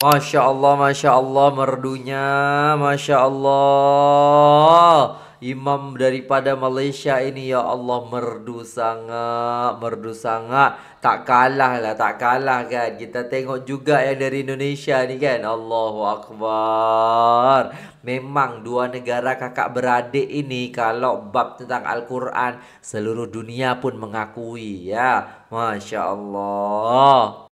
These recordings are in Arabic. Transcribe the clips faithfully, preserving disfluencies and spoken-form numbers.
Masya Allah, Masya Allah, merdunya, Masya Allah. Imam daripada Malaysia ini, ya Allah, merdu sangat, merdu sangat. Tak kalah lah, tak kalah kan. Kita tengok juga yang dari Indonesia ni kan. Allahu Akbar. Memang dua negara kakak beradik ini, kalau bab tentang Al-Quran, seluruh dunia pun mengakui ya. Masya Allah.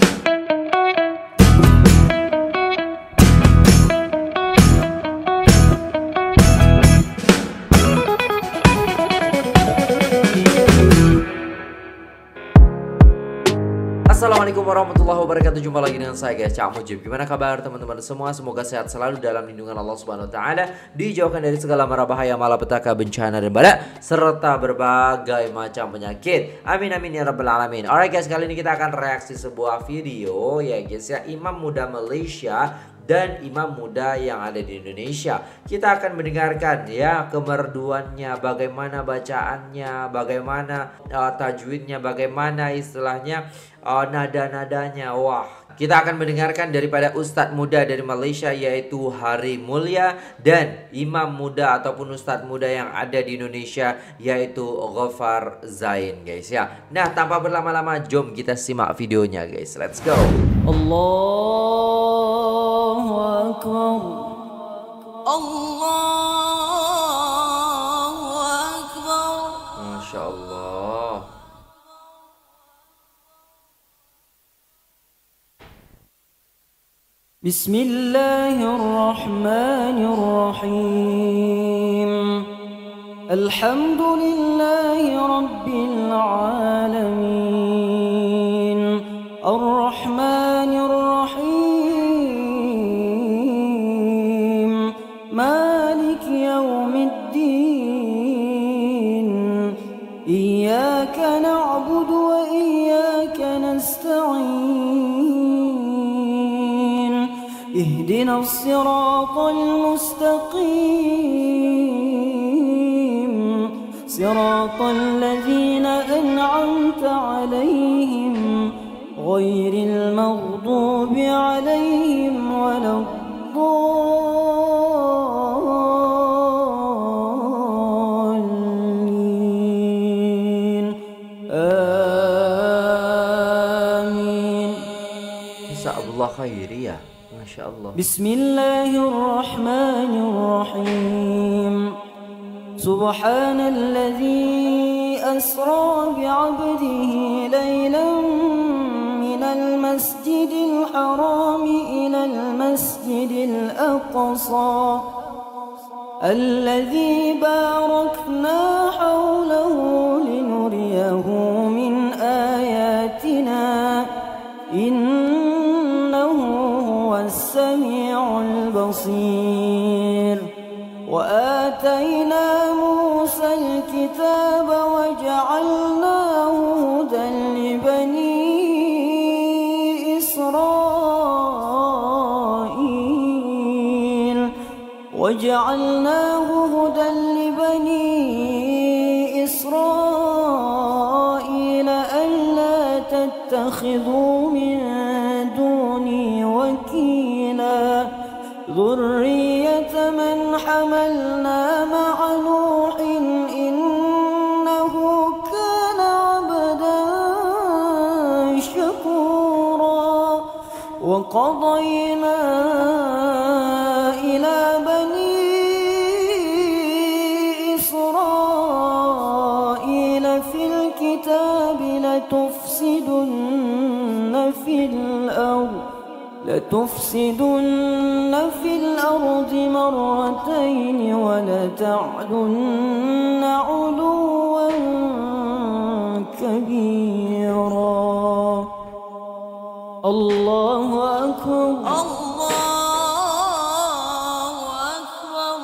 Assalamualaikum warahmatullahi wabarakatuh. Jumpa lagi dengan saya guys, Cak Mujib. Gimana kabar teman-teman semua? Semoga sehat selalu dalam lindungan Allah Subhanahu wa taala, dijauhkan dari segala mara bahaya, malapetaka, bencana dan bala serta berbagai macam penyakit. Amin amin ya rabbal alamin. Alright guys, kali ini kita akan reaksi sebuah video ya guys ya, imam muda Malaysia dan imam muda yang ada di Indonesia. Kita akan mendengarkan ya kemerduannya, bagaimana bacaannya, bagaimana uh, tajwidnya, bagaimana istilahnya uh, nada-nadanya. Wah, kita akan mendengarkan daripada Ustadz muda dari Malaysia yaitu Hari Mulia, dan imam muda ataupun Ustadz muda yang ada di Indonesia yaitu Ghafar Zain guys ya. Nah, tanpa berlama-lama jom kita simak videonya guys. Let's go. Allahu Akbar. Allahu Akbar. Masya Allah. Bismillahirrahmanirrahim. Alhamdulillahi Rabbil alamin. Ar-Rahmanir Rahim. Malik yawmiddin. Iyyaka na'budu wa iyyaka nasta'in. اهدنا الصراط المستقيم صراط الذين أنعمت عليهم غير المغضوب عليهم ولا الضالين آمين. جزاك الله خير يا ما شاء الله. بسم الله الرحمن الرحيم. سبحان الذي أسرى بعبده ليلا من المسجد الحرام إلى المسجد الأقصى الذي باركنا حوله لنريه من آياتنا إنه السميع البصير. وآتينا موسى الكتاب وجعلناه هدى لبني إسرائيل وجعلناه هدى لبني إسرائيل ألا تتخذوا من دوني وكيلا ذرية من حملنا مع نوح إنه كان عبدا شكورا. وقضينا إلى بني إسرائيل في الكتاب لتفسدن في الأرض لتفسدن في الأرض مرتين ولتعلن علوا كبيرا. الله أكبر. الله أكبر.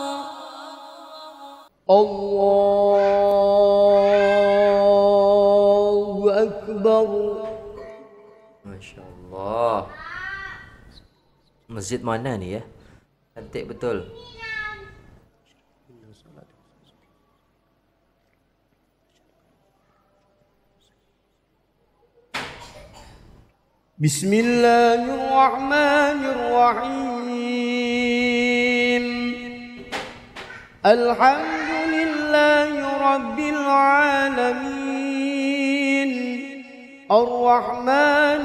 الله أكبر. Masya Allah. Masjid mana ni ya? Cantik betul. بسم الله الرحمن الرحيم الحمد لله رب العالمين الرحمن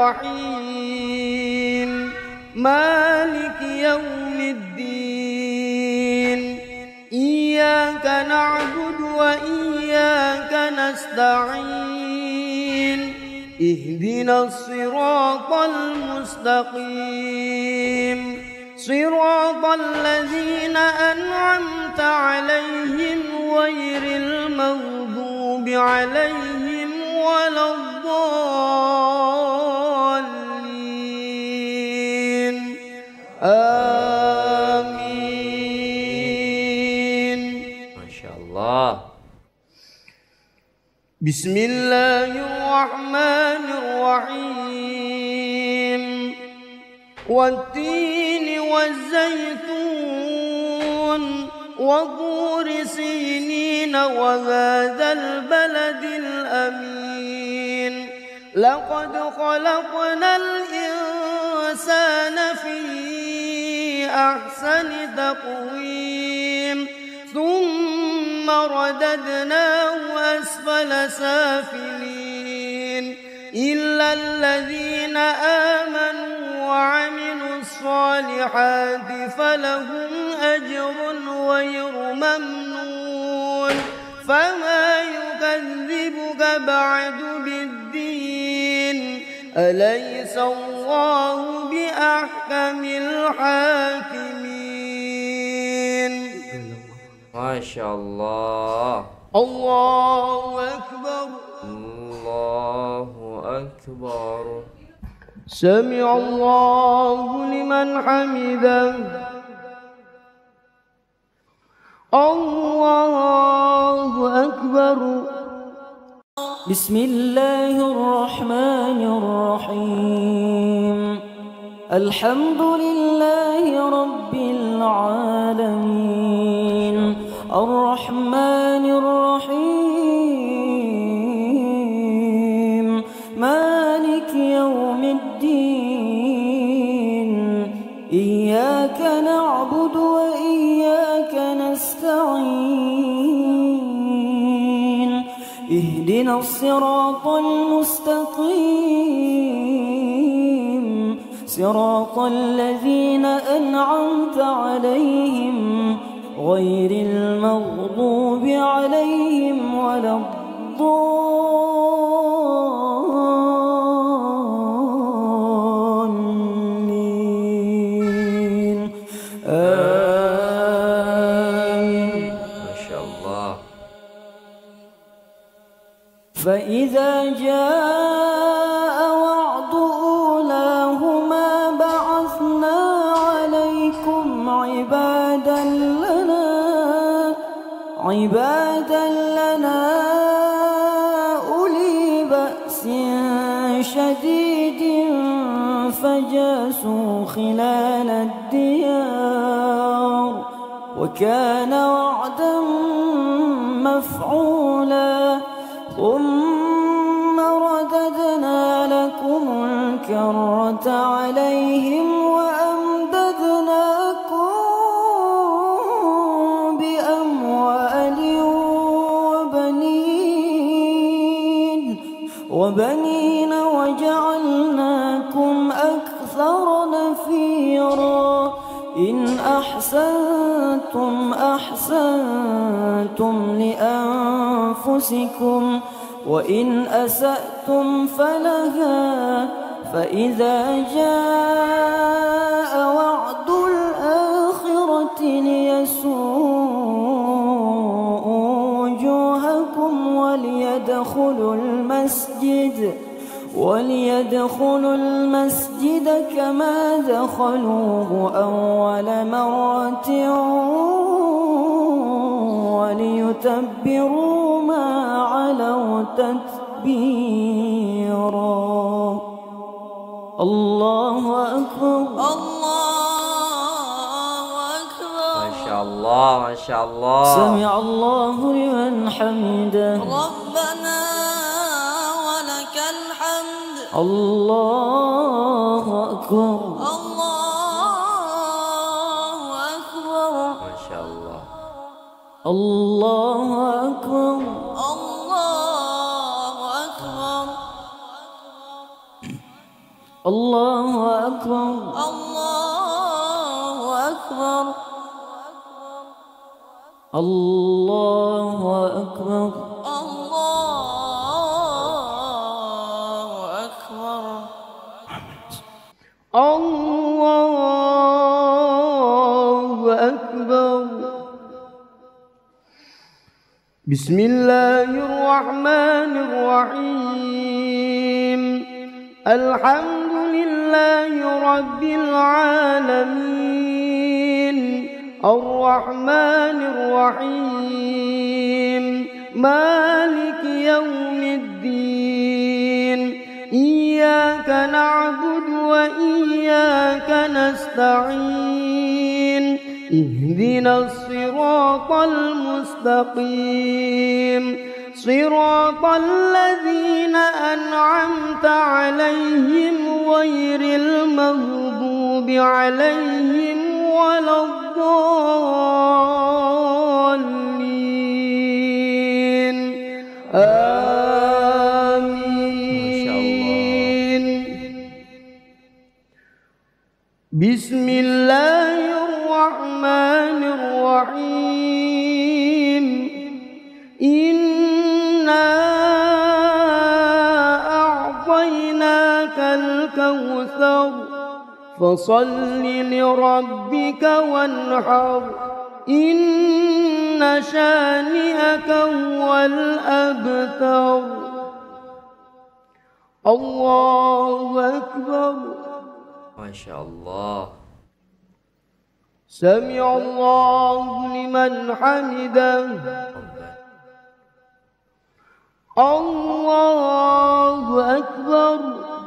الرحيم مالك يوم الدين إياك نعبد وإياك نستعين اهدنا الصراط المستقيم صراط الذين أنعمت عليهم غير المغضوب عليهم ولا الضالين آمين. ما شاء الله. بسم الله الرحمن الرحيم والتين والزيتون وطور سينين وهذا البلد الأمين لقد خلقنا الإنسان في أحسن تقويم ثم رددناه أسفل سافلين إلا الذين آمنوا وعملوا الصالحات فلهم أجر غير ممنون فما يكذبك بعد بالدين أليس الله بأحكم الحاكمين. ما شاء الله. الله أكبر الله أكبر. سمع الله لمن حمده. الله أكبر. بسم الله الرحمن الرحيم الحمد لله رب العالمين الرحمن الرحيم مالك يوم الدين إياك نعبد وإياك نستعين اهدنا الصراط المستقيم صراط الذين أنعمت عليهم غير المغضوب عليهم ولا الضالين آمين. ما شاء الله. فإذا جاء وعد أولاهما بعثنا عليكم عبادا لنا عبادا لنا أولي بأس شديد فجاسوا خلال الديار وكان وعدا مفعولا ثم رددنا لكم الكرة عليهم وأمددناكم بأموال وبنين وبنين وجعلناكم أكثر نفيرا إن أحسنتم أحسنتم لأنفسكم وإن أسأتم فلها فإذا جاء وعد الآخرة ليسوءوا وجوهكم وليدخلوا المسجد وليدخلوا المسجد كما دخلوه أول مرة وليتبروا ما علوا تتبيرا. الله أكبر. الله أكبر. ما شاء الله ما شاء الله. سمع الله لمن حمده. ربنا ولك الحمد. الله أكبر الله أكبر Masya Allah. الله أكبر الله الله أكبر أكبر الله أكبر الله أكبر الله أكبر بسم الله الرحمن الرحيم الحمد لله رب العالمين الرحمن الرحيم مالك يوم الدين إياك نعبد وإياك نستعين اهدنا الصراط المستقيم صراط الذين أنعمت عليهم غير المغضوب عليهم ولا الضالين آمين بسم الله الرحمن الرحيم إنا أعطيناك الكوثر فصل لربك وانحر إن شانئك هو الأبتر الله أكبر Masya Allah. سمع الله لمن حمده الله أكبر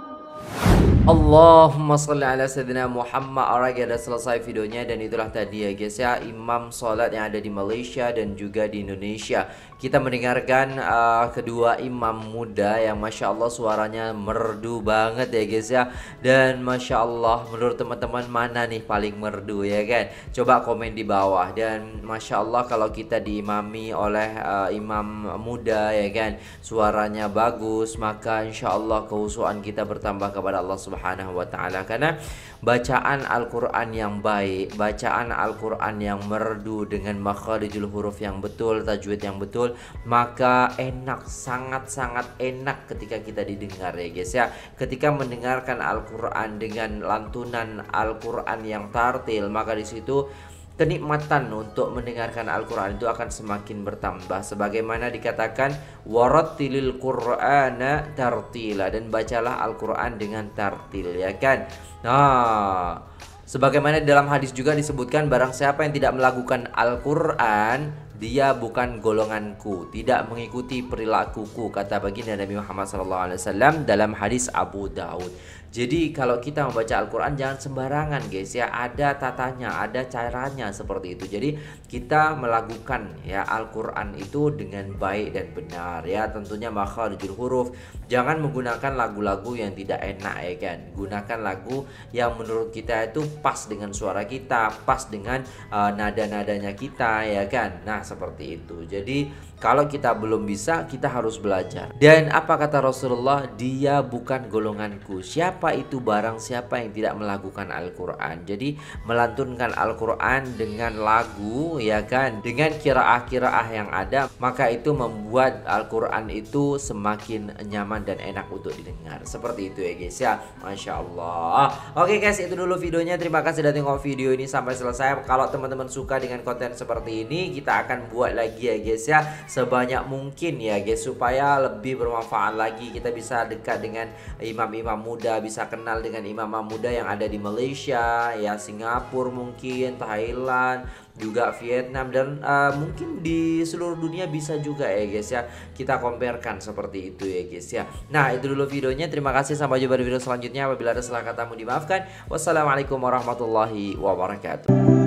Allahumma sholli ala sayyidina Muhammad. Alright, udah selesai videonya dan itulah tadi ya guys ya, imam sholat yang ada di Malaysia dan juga di Indonesia. Kita mendengarkan uh, kedua imam muda yang Masya Allah suaranya merdu banget ya guys ya. Dan Masya Allah, menurut teman-teman mana nih paling merdu ya kan? Coba komen di bawah. Dan Masya Allah kalau kita diimami oleh uh, imam muda ya kan, suaranya bagus, maka Insya Allah kehusuan kita bertambah kepada Allah Subhanahu Subhanahu wa ta'ala. Karena bacaan Al-Quran yang baik, bacaan Al-Quran yang merdu dengan makharijul huruf yang betul, tajwid yang betul, maka enak, sangat-sangat enak ketika kita didengar ya guys ya. Ketika mendengarkan Al-Quran dengan lantunan Al-Quran yang tartil, maka disitu kenikmatan untuk mendengarkan Al-Quran itu akan semakin bertambah. Sebagaimana dikatakan warattilil Qur'ana tartila, dan bacalah Al-Quran dengan tartil ya kan. Nah, sebagaimana dalam hadis juga disebutkan, barang siapa yang tidak melakukan Al-Quran, dia bukan golonganku, tidak mengikuti perilakuku, kata baginda Nabi Muhammad shallallahu alaihi wasallam dalam hadis Abu Daud. Jadi kalau kita membaca Al-Quran jangan sembarangan guys ya, ada tatanya, ada caranya seperti itu. Jadi kita melakukan ya Al-Quran itu dengan baik dan benar ya, tentunya makharijul huruf. Jangan menggunakan lagu-lagu yang tidak enak ya kan. Gunakan lagu yang menurut kita itu pas dengan suara kita, pas dengan uh, nada-nadanya kita ya kan. Nah seperti itu. Jadi kalau kita belum bisa, kita harus belajar. Dan apa kata Rasulullah? Dia bukan golonganku. Siapa itu? Barang siapa yang tidak melakukan Al-Quran. Jadi melantunkan Al-Quran dengan lagu ya kan, dengan kiraah-kiraah yang ada, maka itu membuat Al-Quran itu semakin nyaman dan enak untuk didengar. Seperti itu ya guys ya. Masya Allah. Oke guys, itu dulu videonya. Terima kasih sudah tengok video ini sampai selesai. Kalau teman-teman suka dengan konten seperti ini, kita akan buat lagi ya guys ya, sebanyak mungkin ya guys, supaya lebih bermanfaat lagi. Kita bisa dekat dengan imam-imam muda, bisa kenal dengan imam muda yang ada di Malaysia ya, Singapura mungkin, Thailand, juga Vietnam, dan uh, mungkin di seluruh dunia bisa juga ya guys ya. Kita comparekan seperti itu ya guys ya. Nah itu dulu videonya. Terima kasih, sampai jumpa di video selanjutnya. Apabila ada salah katamu dimaafkan. Wassalamualaikum warahmatullahi wabarakatuh.